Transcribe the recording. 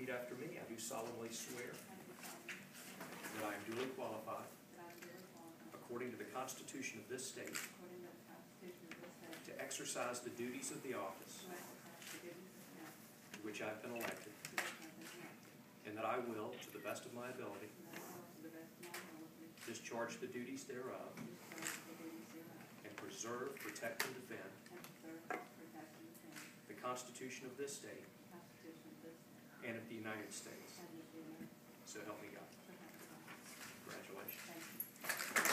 repeat after me. I do solemnly swear that I am duly qualified, according to the Constitution of this state, to exercise the duties of the office to which I have been elected, and that I will, to the best of my ability, discharge the duties thereof, and preserve, protect, and defend the Constitution of this state and of the United States. So help me God. Congratulations.